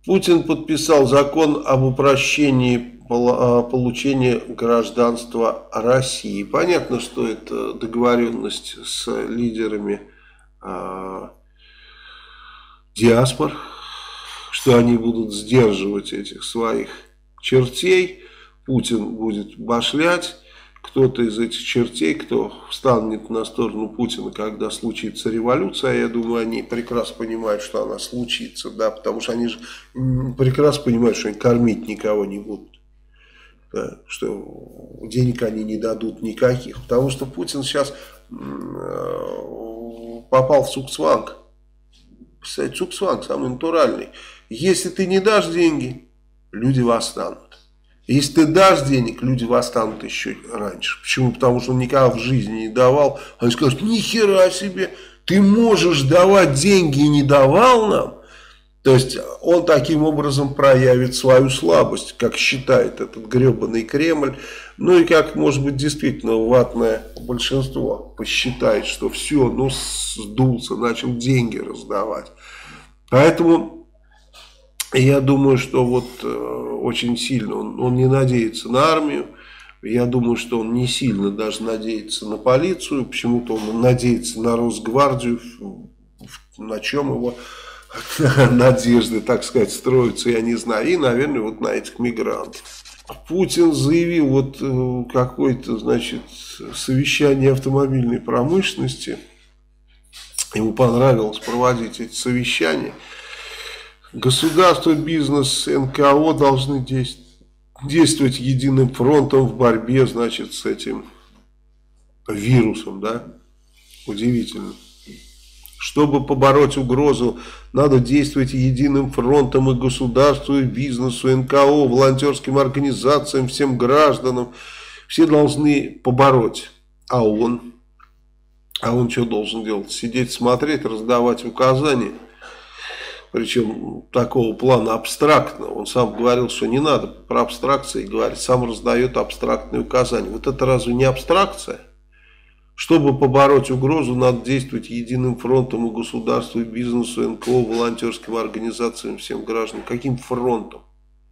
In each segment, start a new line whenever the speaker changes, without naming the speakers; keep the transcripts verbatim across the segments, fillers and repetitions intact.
Путин подписал закон об упрощении получения гражданства России. Понятно, что это договоренность с лидерами э, диаспор, что они будут сдерживать этих своих чертей. Путин будет башлять. Кто-то из этих чертей, кто встанет на сторону Путина, когда случится революция, я думаю, они прекрасно понимают, что она случится, да, потому что они же прекрасно понимают, что они кормить никого не будут, да, что денег они не дадут никаких, потому что Путин сейчас попал в цугцванг. Кстати, цугцванг самый натуральный. Если ты не дашь деньги, люди восстанут. Если ты дашь денег, люди восстанут еще раньше. Почему? Потому что он никогда в жизни не давал. Они скажут, ни хера себе, ты можешь давать деньги и не давал нам. То есть он таким образом проявит свою слабость, как считает этот гребаный Кремль. Ну и как, может быть, действительно ватное большинство посчитает, что все, ну сдулся, начал деньги раздавать. Поэтому... Я думаю, что вот э, очень сильно он, он не надеется на армию. Я думаю, что он не сильно даже надеется на полицию. Почему-то он надеется на Росгвардию. На чем его надежды, так сказать, строятся, я не знаю. И, наверное, вот на этих мигрантов. Путин заявил вот э, какое-то, значит, совещание автомобильной промышленности. Ему понравилось проводить эти совещания. Государство, бизнес, эн ка о должны действовать единым фронтом в борьбе, значит, с этим вирусом, да? Удивительно. Чтобы побороть угрозу, надо действовать единым фронтом и государству, и бизнесу, эн ка о, волонтерским организациям, всем гражданам. Все должны побороть. А он? А он что должен делать? Сидеть, смотреть, раздавать указания? Причем такого плана абстрактного. Он сам говорил, что не надо про абстракции говорить. Сам раздает абстрактные указания. Вот это разве не абстракция? Чтобы побороть угрозу, надо действовать единым фронтом и государству, и бизнесу, эн ка о, волонтерским организациям, всем гражданам. Каким фронтом?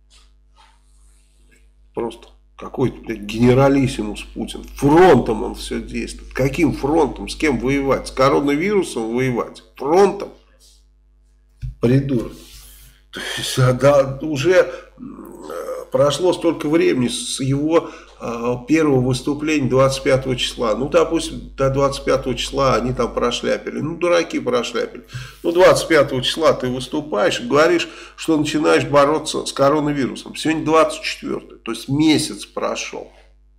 Просто какой-то, блядь, генералиссимус Путин. Фронтом он все действует. Каким фронтом? С кем воевать? С коронавирусом воевать? Фронтом? Придурок. То есть, да, уже прошло столько времени с его э, первого выступления двадцать пятого числа. Ну, допустим, до двадцать пятого числа они там прошляпили. Ну, дураки прошляпили. Ну, двадцать пятого числа ты выступаешь и говоришь, что начинаешь бороться с коронавирусом. Сегодня двадцать четвёртое, то есть месяц прошел.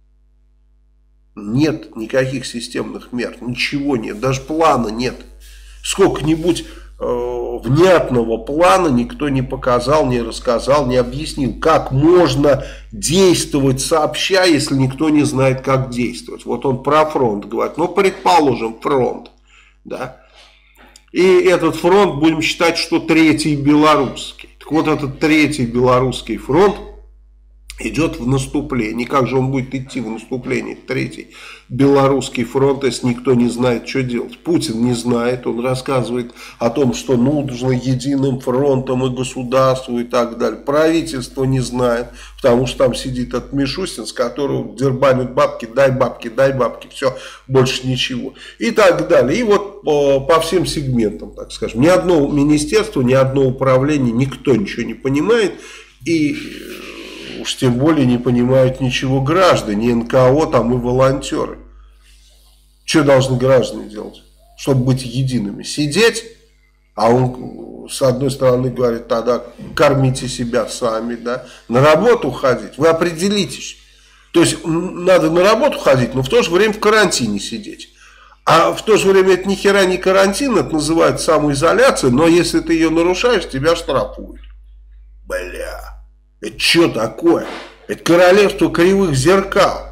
Нет никаких системных мер, ничего нет, даже плана нет. Сколько-нибудь внятного плана никто не показал, не рассказал, не объяснил, как можно действовать сообща, если никто не знает, как действовать. Вот он про фронт говорит, ну, предположим, фронт, да, и этот фронт будем считать, что третий белорусский. Так вот, этот третий белорусский фронт идет в наступление. Как же он будет идти в наступление? Третий белорусский фронт, если никто не знает, что делать. Путин не знает, он рассказывает о том, что нужно единым фронтом и государству и так далее. Правительство не знает, потому что там сидит этот Мишустин, с которого дербанят бабки, дай бабки, дай бабки, все, больше ничего. И так далее. И вот по, по всем сегментам, так скажем. Ни одно министерство, ни одно управление, никто ничего не понимает. И уж тем более не понимают ничего граждане, эн ка о там и волонтеры. Что должны граждане делать, чтобы быть едиными? Сидеть, а он с одной стороны говорит, тогда кормите себя сами, да, на работу ходить, вы определитесь. То есть надо на работу ходить, но в то же время в карантине сидеть. А в то же время это ни хера не карантин, это называется самоизоляция, но если ты ее нарушаешь, тебя штрафуют. Бля. Это что такое? Это королевство кривых зеркал.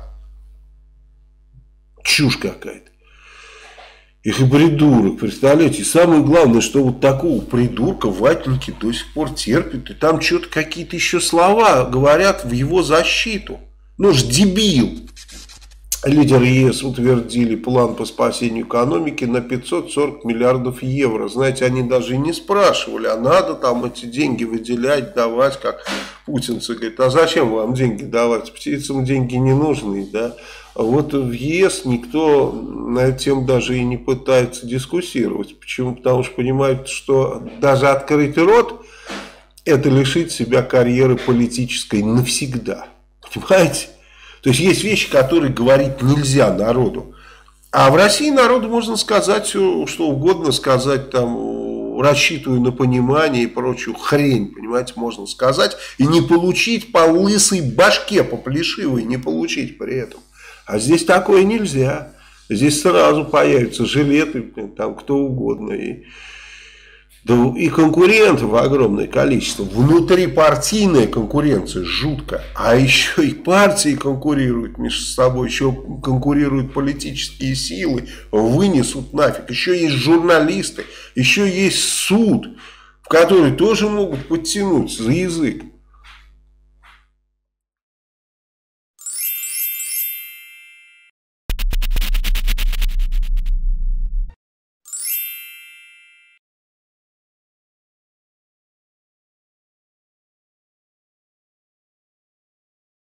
Чушь какая-то. Их и придурок, представляете? И самое главное, что вот такого придурка ватники до сих пор терпят. И там что-то какие-то еще слова говорят в его защиту. Ну ж дебил. Лидеры ЕС утвердили план по спасению экономики на пятьсот сорок миллиардов евро. Знаете, они даже и не спрашивали, а надо там эти деньги выделять, давать, как путинцы говорят, а зачем вам деньги давать? Птицам деньги не нужны, да? А вот в ЕС никто на эту тему даже и не пытается дискуссировать. Почему? Потому что понимают, что даже открыть рот — это лишить себя карьеры политической навсегда. Понимаете? То есть есть вещи, которые говорить нельзя народу. А в России народу можно сказать все, что угодно, сказать там, рассчитываю на понимание и прочую хрень, понимаете, можно сказать, и не получить по лысой башке, по плешивой, не получить при этом. А здесь такое нельзя. Здесь сразу появятся жилеты, там кто угодно. И, да, и конкурентов огромное количество. Внутрипартийная конкуренция жуткая. А еще и партии конкурируют между собой. Еще конкурируют политические силы. Вынесут нафиг. Еще есть журналисты. Еще есть суд, в который тоже могут подтянуть за язык.